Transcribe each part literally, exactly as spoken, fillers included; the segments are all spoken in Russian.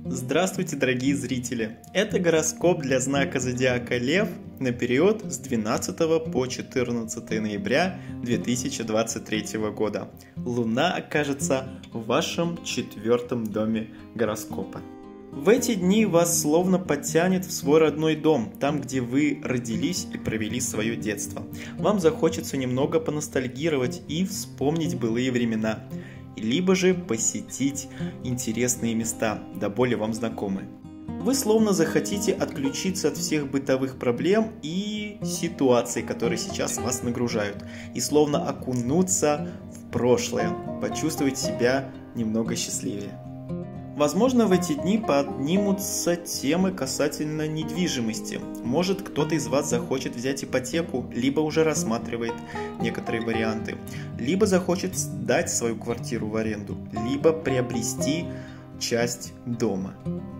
Здравствуйте, дорогие зрители! Это гороскоп для знака зодиака Лев на период с двенадцатого по четырнадцатое ноября две тысячи двадцать третьего года. Луна окажется в вашем четвертом доме гороскопа. В эти дни вас словно подтянет в свой родной дом, там, где вы родились и провели свое детство. Вам захочется немного поностальгировать и вспомнить былые времена, либо же посетить интересные места, да более вам знакомые. Вы словно захотите отключиться от всех бытовых проблем и ситуаций, которые сейчас вас нагружают, и словно окунуться в прошлое, почувствовать себя немного счастливее. Возможно, в эти дни поднимутся темы касательно недвижимости. Может, кто-то из вас захочет взять ипотеку, либо уже рассматривает некоторые варианты, либо захочет сдать свою квартиру в аренду, либо приобрести часть дома.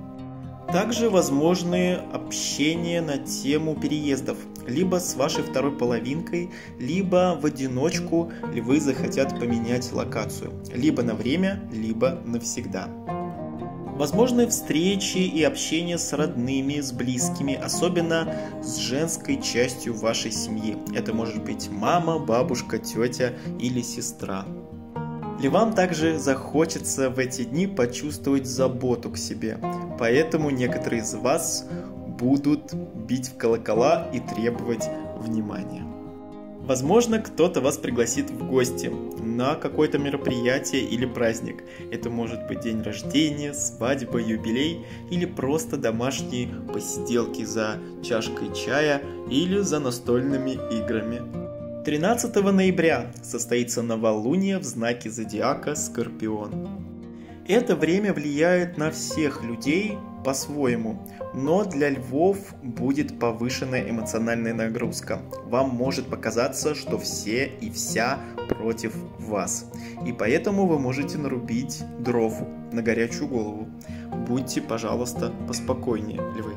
Также возможны общения на тему переездов, либо с вашей второй половинкой, либо в одиночку, ли вы захотят поменять локацию, либо на время, либо навсегда. Возможны встречи и общение с родными, с близкими, особенно с женской частью вашей семьи. Это может быть мама, бабушка, тетя или сестра. Львам также захочется в эти дни почувствовать заботу к себе, поэтому некоторые из вас будут бить в колокола и требовать внимания. Возможно, кто-то вас пригласит в гости на какое-то мероприятие или праздник. Это может быть день рождения, свадьба, юбилей или просто домашние посиделки за чашкой чая или за настольными играми. тринадцатого ноября состоится новолуние в знаке зодиака Скорпион. Это время влияет на всех людей по-своему, но для львов будет повышенная эмоциональная нагрузка. Вам может показаться, что все и вся против вас, и поэтому вы можете нарубить дров на горячую голову. Будьте, пожалуйста, поспокойнее, львы.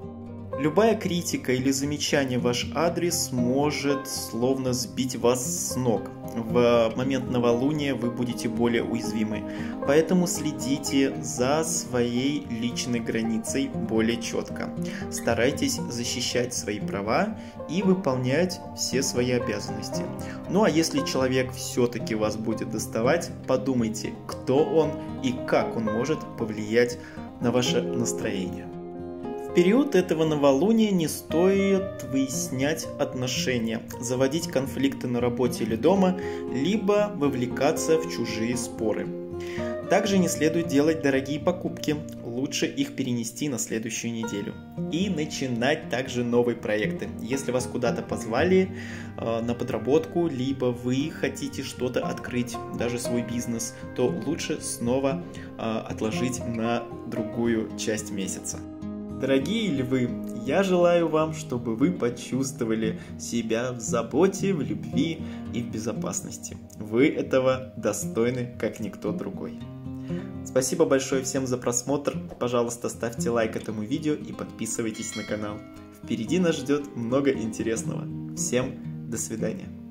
Любая критика или замечание в ваш адрес может словно сбить вас с ног. В момент новолуния вы будете более уязвимы, поэтому следите за своей личной границей более четко. Старайтесь защищать свои права и выполнять все свои обязанности. Ну а если человек все-таки вас будет доставать, подумайте, кто он и как он может повлиять на ваше настроение. В период этого новолуния не стоит выяснять отношения, заводить конфликты на работе или дома, либо вовлекаться в чужие споры. Также не следует делать дорогие покупки, лучше их перенести на следующую неделю. И начинать также новые проекты. Если вас куда-то позвали э, на подработку, либо вы хотите что-то открыть, даже свой бизнес, то лучше снова э, отложить на другую часть месяца. Дорогие львы, я желаю вам, чтобы вы почувствовали себя в заботе, в любви и в безопасности. Вы этого достойны, как никто другой. Спасибо большое всем за просмотр. Пожалуйста, ставьте лайк этому видео и подписывайтесь на канал. Впереди нас ждет много интересного. Всем до свидания.